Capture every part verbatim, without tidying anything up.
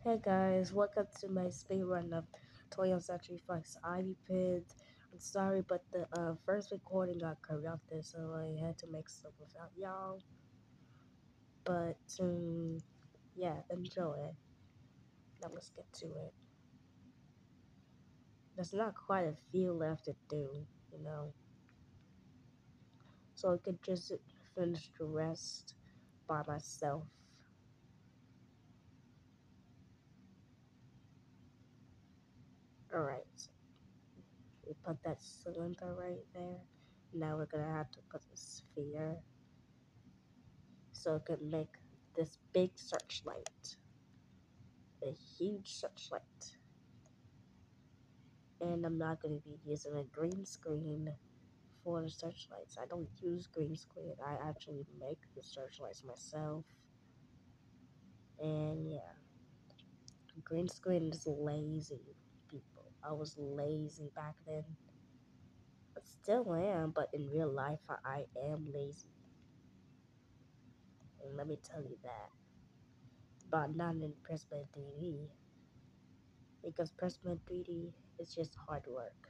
Hey guys, welcome to my speed run of twentieth Century Fox ivipid. I'm sorry, but the uh, first recording got corrupted, so I had to make stuff without y'all. But um, yeah, enjoy it. Now let's get to it. There's not quite a few left to do, you know, so I could just finish the rest by myself. All right, we put that cylinder right there. Now we're gonna have to put the sphere so it could make this big searchlight, a huge searchlight. And I'm not going to be using a green screen for the searchlights. I don't use green screen. I actually make the searchlights myself. And yeah, green screen is lazy, people. I was lazy back then. I still am, but in real life, I am lazy. And let me tell you that. But not in Prisma three D. Because Prisma three D is just hard work.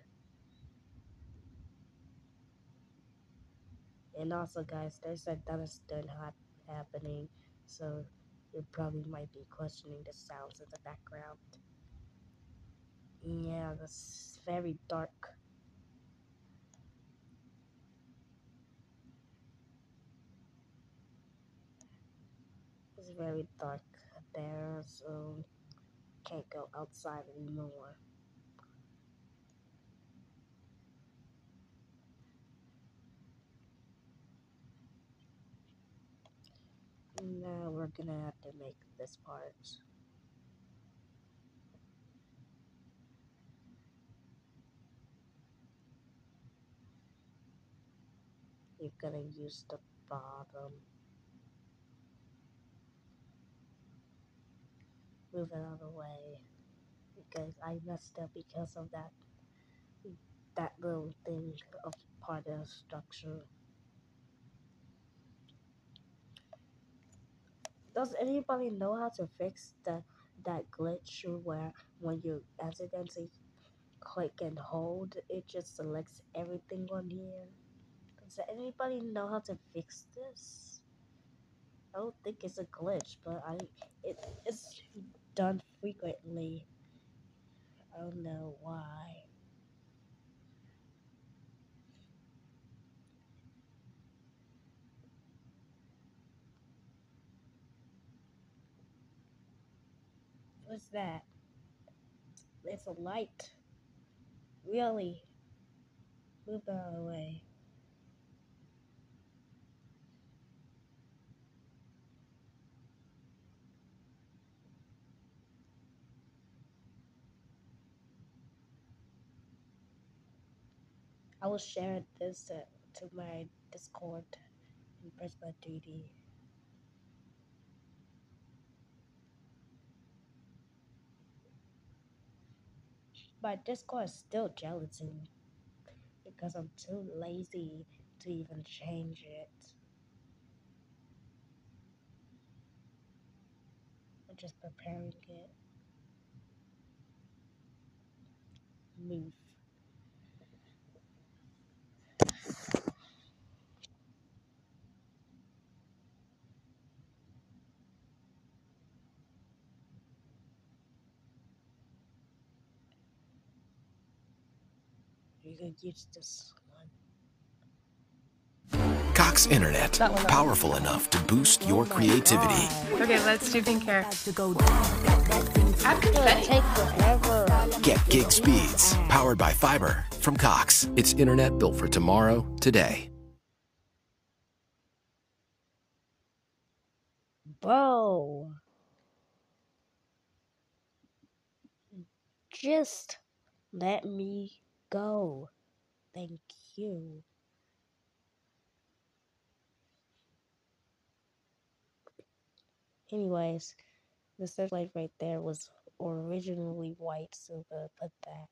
And also, guys, there's a done hot happening, so you probably might be questioning the sounds in the background. Yeah, it's very dark. It's very dark there, so can't go outside anymore. Now we're gonna have to make this part. You're gonna use the bottom. Move it out of the way because I messed up because of that that little thing of part of the structure. Does anybody know how to fix the that glitch where when you accidentally click and hold, it just selects everything on here? Does anybody know how to fix this? I don't think it's a glitch, but I it it's done frequently. I don't know why. What's that? It's a light. Really? Move out of the way. I will share this uh, to my Discord and press my duty. My Discord is still gelatin because I'm too lazy to even change it. I'm just preparing it. Move. You can use this one. Cox Internet, powerful enough to boost your creativity. Okay, let's do pink hair. Add It's gonna confetti. take forever. Get gig speeds, powered by fiber from Cox. It's internet built for tomorrow, today. Bro. Just let me go. Thank you. Anyways, the searchlight right there was originally white, so we're gonna put that.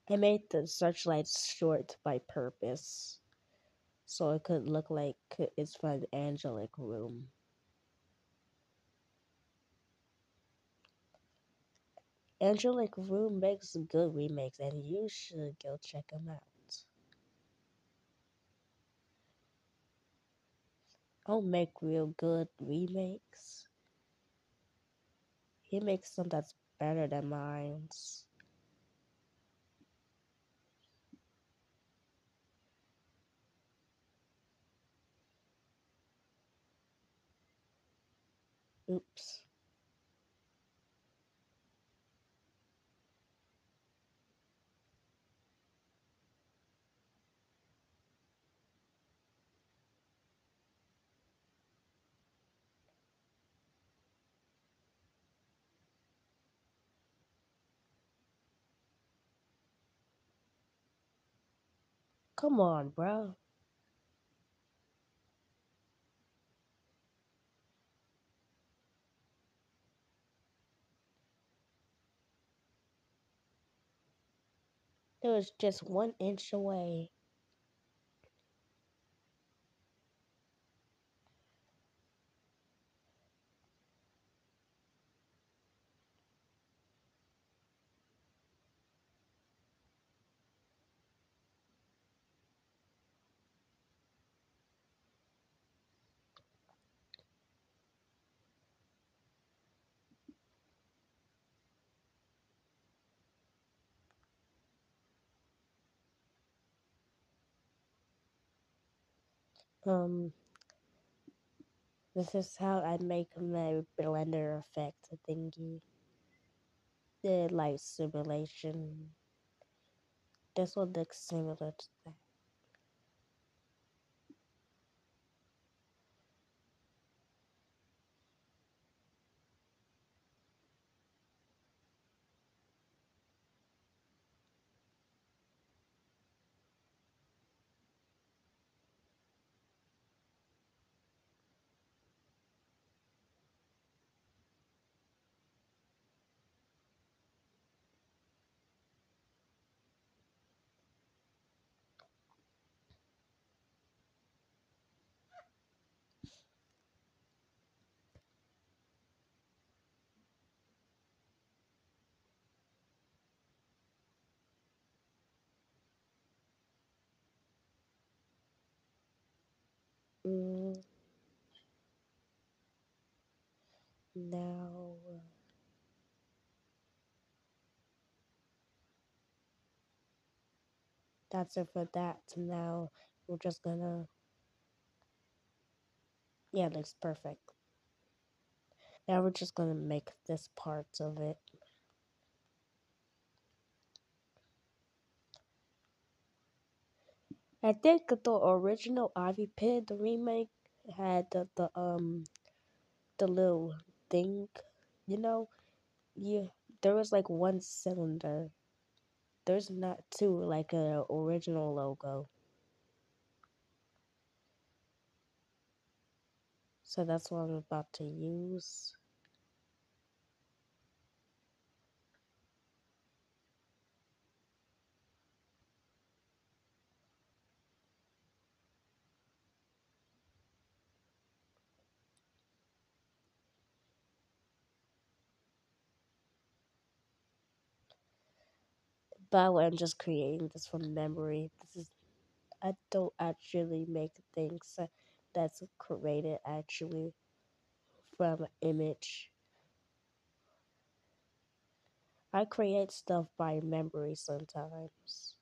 I made the searchlights short by purpose, so it could look like it's from Angelic Room. Angelic Room makes good remakes, and you should go check them out. I'll make real good remakes. He makes some that's better than mine's. Oops. Come on, bro. It was just one inch away. Um, this is how I make my blender effect thingy. The light simulation. This one looks similar to that. Mm, now, that's it for that. Now, we're just gonna. Yeah, it looks perfect. Now we're just gonna make this part of it. I think the original ivipid remake had the, the um the little thing, you know, you there was like one cylinder. There's not two like a original logo. So that's what I'm about to use. By the way, I'm just creating this from memory. This is I don't actually make things that's created actually from image. I create stuff by memory sometimes.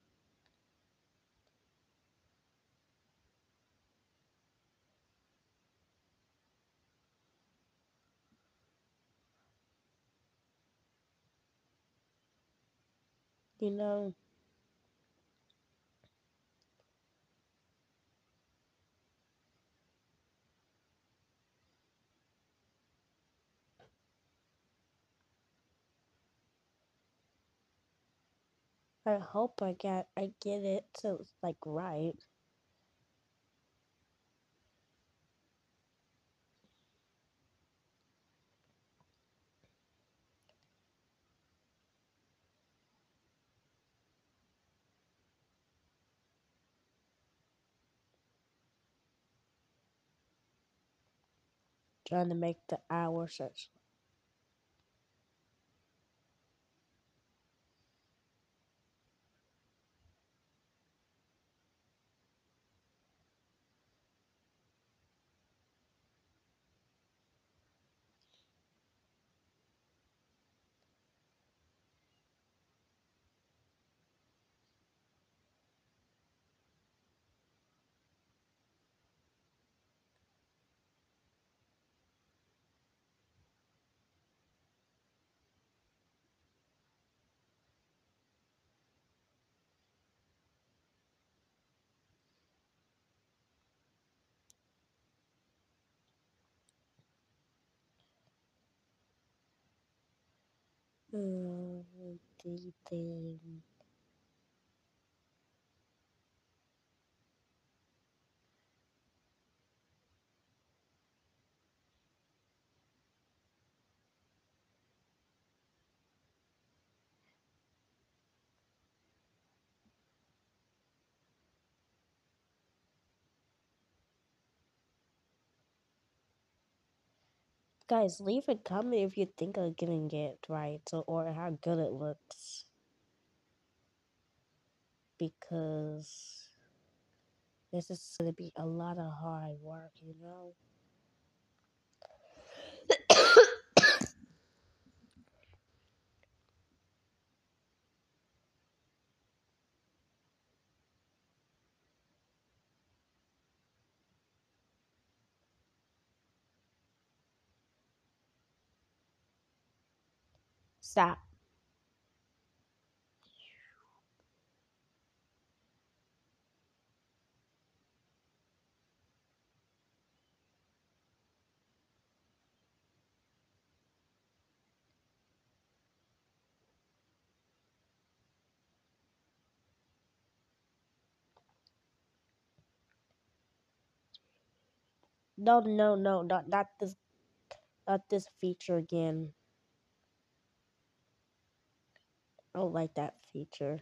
You know, I hope I get I get it to like right. Trying to make the hour search. Um, the thing. Guys, leave a comment if you think I'm getting it right so, or how good it looks. Because this is going to be a lot of hard work, you know? Stop. No, no, no, not, not this, not this feature again. I don't like that feature.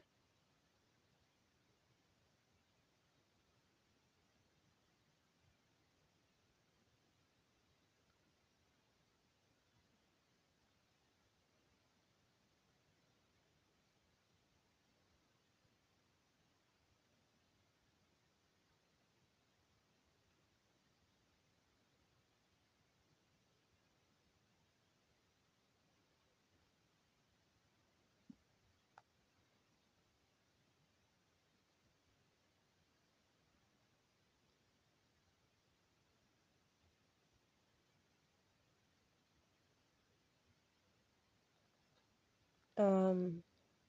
Um,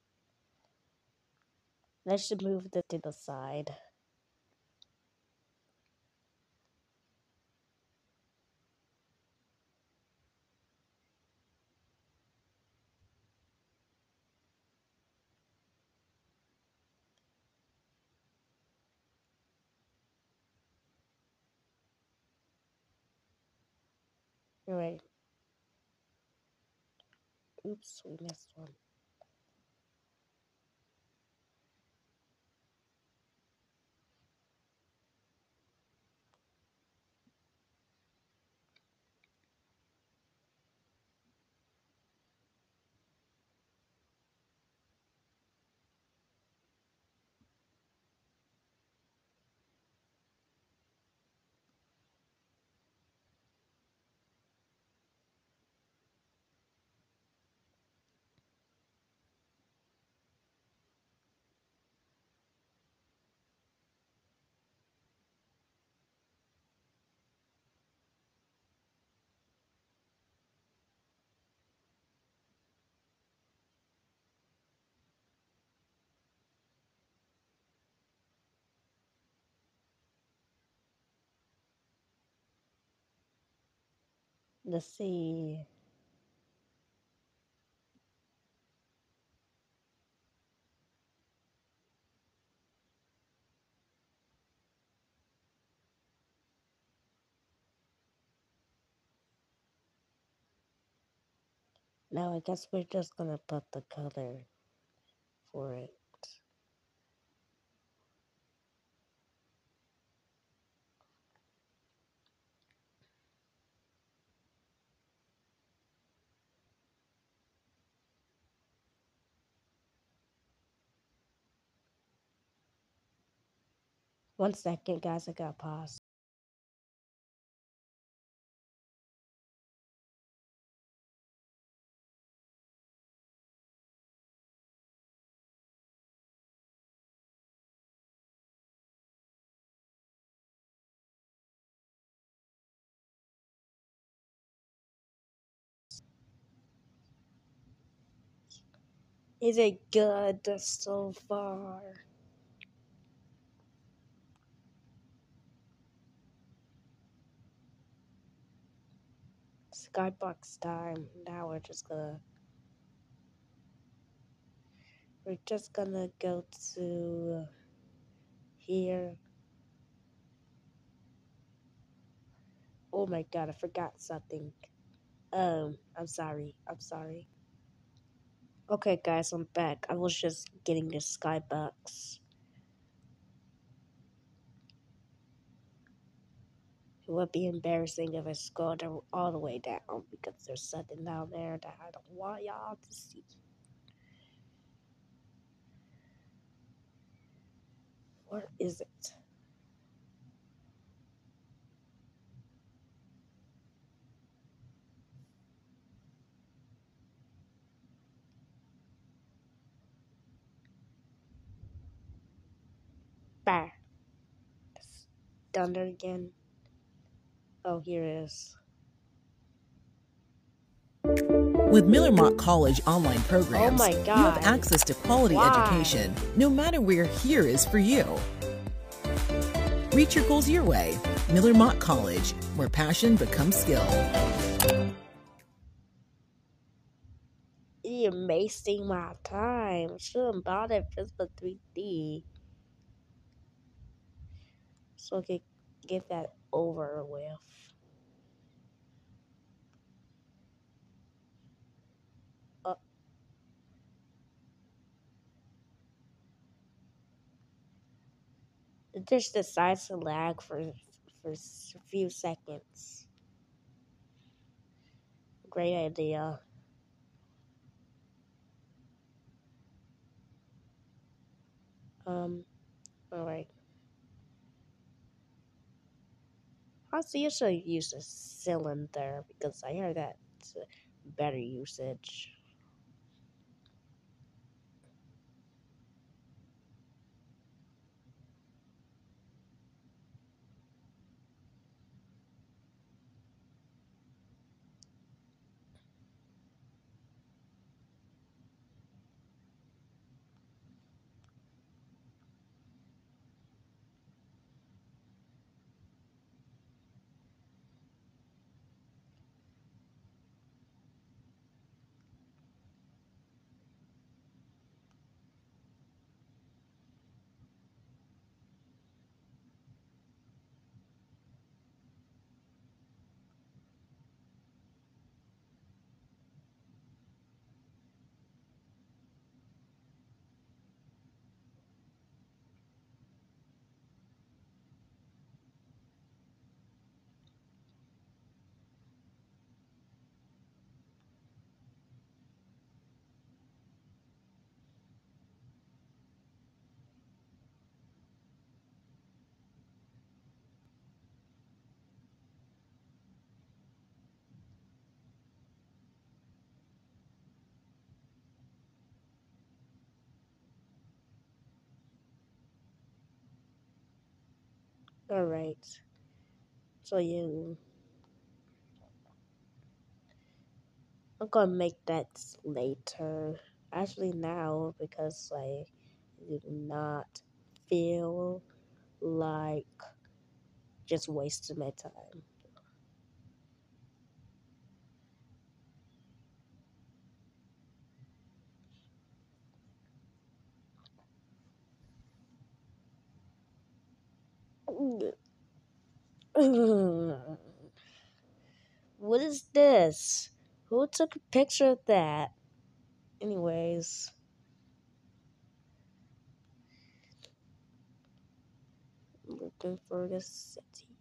let's just move it to the side. Alright. Oops, we missed one. Let's see. Now I guess we're just gonna put the color for it. One second, guys. I got pause. Is it good so far? Skybox time. Now we're just gonna we're just gonna go to here. Oh my god, I forgot something. Um, I'm sorry. I'm sorry. Okay, guys, I'm back. I was just getting the skybox. It would be embarrassing if I scrolled all the way down because there's something down there that I don't want y'all to see. Where is it? Bah. It's done it again. Oh, here it is. With Miller Mock College online Oh programs, my you have god. access to quality Why? education no matter where here is for you. Reach your goals your way. Miller Mock College, where passion becomes skill. You're wasting my time. Shouldn't bought it just for three D. So I could get that over with. Uh, it just decides to lag for for a few seconds. Great idea. Um, alright. Also, you should use a cylinder because I heard that's a better usage. Alright. So you I'm gonna make that later. Actually now because I do not feel like just wasting my time. What is this? Who took a picture of that? Anyways, looking for the city.